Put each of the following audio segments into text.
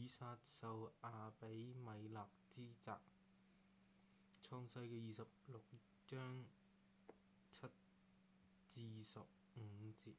以撒受亞比米勒之責。創世記26章7至15節。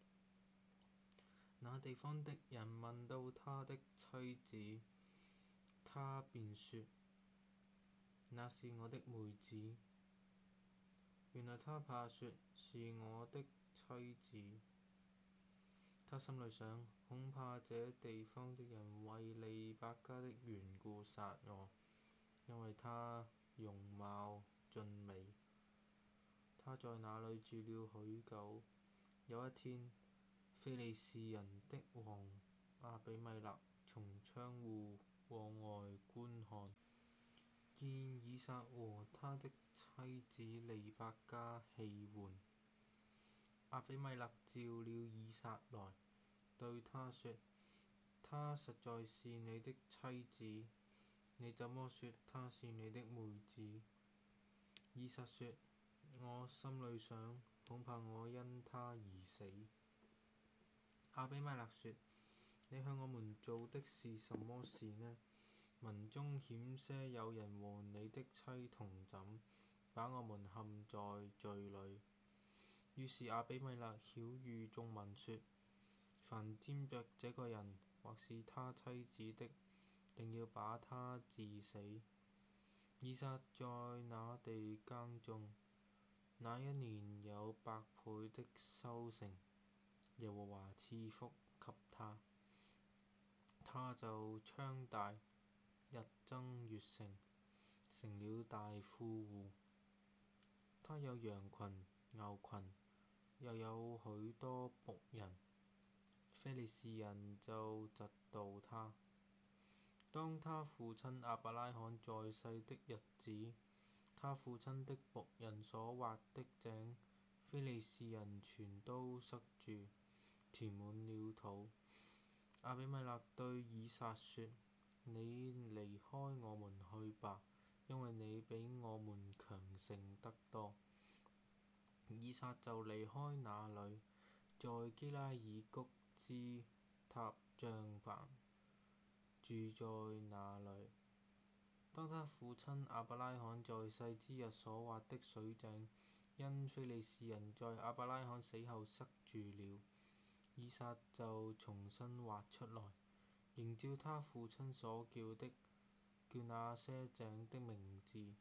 那地方的人問到他的妻子，他便說：那是我的妹子。原來他怕說是我的妻子。他心裡想，恐怕這地方的人為利百加的緣故殺我，因為她容貌俊美。他在那裡住了許久。有一天，非利士人的王亞比米勒從窗戶往外觀看，見以撒和他的妻子利百加戲玩。亞比米勒召了以撒來，對他說：她實在是你的妻子，你怎麼說她是你的妹子？以撒說：我心裡想，恐怕我因她而死。亞比米勒說：你向我們做的是什麼事呢？民中險些有人和你的妻同枕，把我們陷在罪裏。於是亞比米勒曉諭眾民說：凡沾着這個人或是他妻子的，定要把他治死。以撒在那地耕種，那一年有100倍的收成，耶和華賜福給他，他就昌大，日增月盛，成了大富戶。他有羊群、牛群，又有許多僕人。非利士人就嫉妒他。當他父親亞伯拉罕在世的日子，他父親的僕人所挖的井，非利士人全都塞住，填滿了土。亞比米勒對以撒說：你離開我們去吧，因為你比我們強盛得多。以撒就離開那裡，在基拉耳谷支搭帳棚，住在那裡。當他父親亞伯拉罕在世之日所挖的水井，因非利士人在亞伯拉罕死後塞住了，以撒就重新挖出來，仍照他父親所叫的，叫那些井的名字。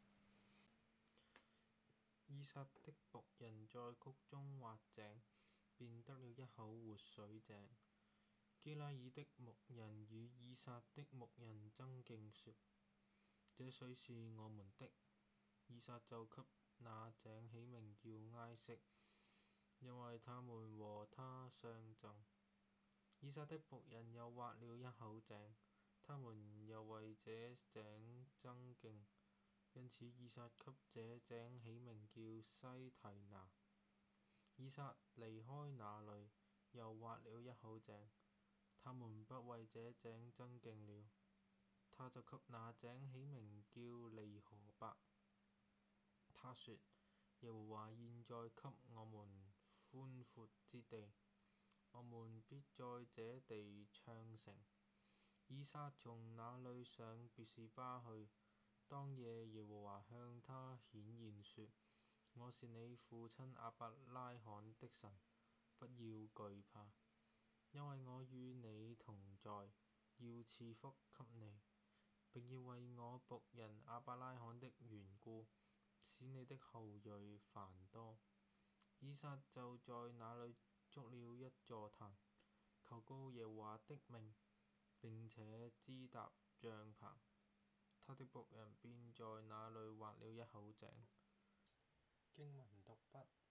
以撒的僕人在谷中挖井，便得了一口活水井。基拉耳的牧人與以撒的牧人爭競說：這水是我們的。以撒就給那井起名叫埃色，因為他們和他相爭。以撒的僕人又挖了一口井，他們又為這井爭競，因此以撒給這井起名叫西提拿。以撒離開那裡，又挖了一口井，他們不為這井爭競了，他就給那井起名叫利河伯。他說：耶和華現在給我們寬闊之地，我們必在這地昌盛。以撒從那裡上別是巴去。當夜耶和華向他顯現說：我是你父親亞伯拉罕的神，不要懼怕，因為我與你同在，要賜福給你，並要為我僕人亞伯拉罕的緣故，使你的後裔繁多。以撒就在那裡築了一座壇，求告耶和華的名，並且支搭帳棚。他的僕人便在那裡挖了一口井。經文讀畢。